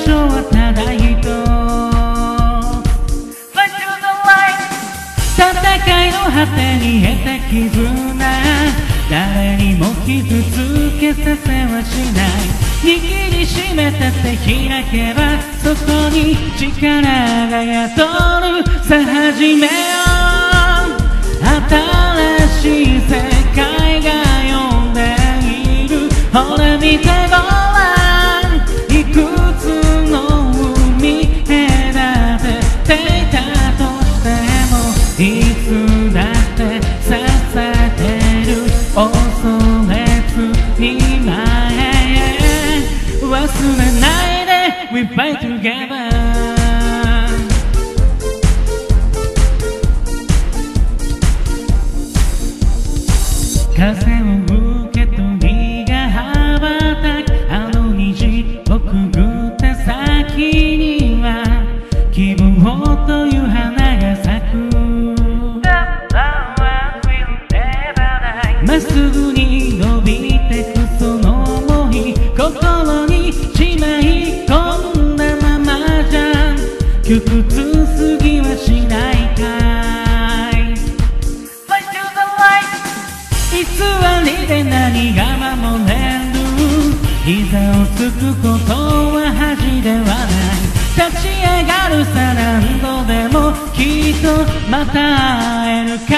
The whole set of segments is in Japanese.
所はただ一つ。戦いの果てに得た絆、誰にも傷つけさせはしない。握りしめた手開けばそこに力が宿る。さあ始めよう、新しい世界が呼んでいる。ほら見てごらん、いくつの海隔てていたとしても、いつだって支えてる。恐れずに前へ、忘れないで We fight together。 風を受け鳥が羽ばたく、あの虹をくぐった先には希望という花が咲く。まっすぐに伸びてくその想い、心にしまい込んだままじゃ窮屈すぎはしないかい。偽りで何が守れる。膝をつくことは恥ではない。立ち上がるさ、何度でもきっとまた会えるから。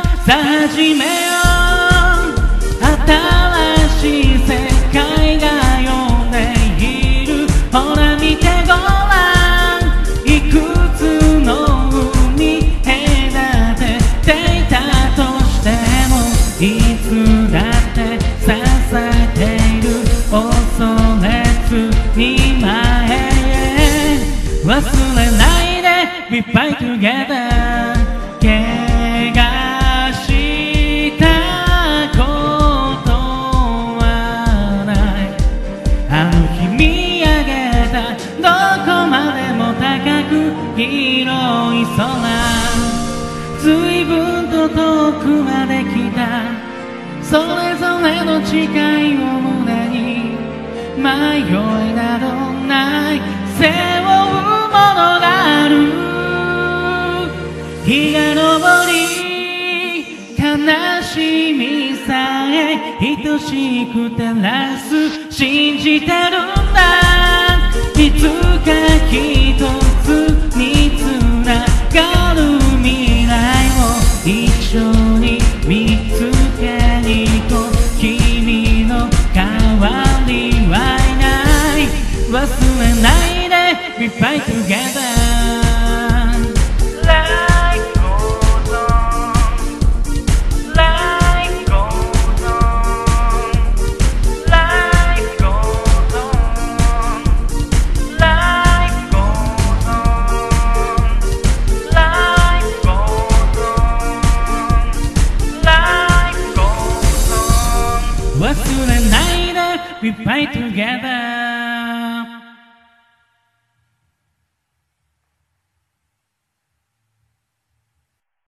さあ始めよう、新しい世界が呼んでいる。ほら見てごらん、いくつの海隔てていたとしても、いつだって支えている。恐れずに前へ、忘れないで We fight together。 怪我したことはない。あの日見上げたどこまでも高く広い空、随分と遠くまで来た。それぞれの誓いを胸に迷いなどない。背負うものがある。日が昇り悲しみさえ愛しく照らす。信じてるんだ、いつか一つにつながる未来を一緒に見つけに行こう。君の代わりはいない。忘れないで We fight together。 Life goes on, life goes on, life goes on, life goes on, life goes on, life goes on。 忘れないで We fight together。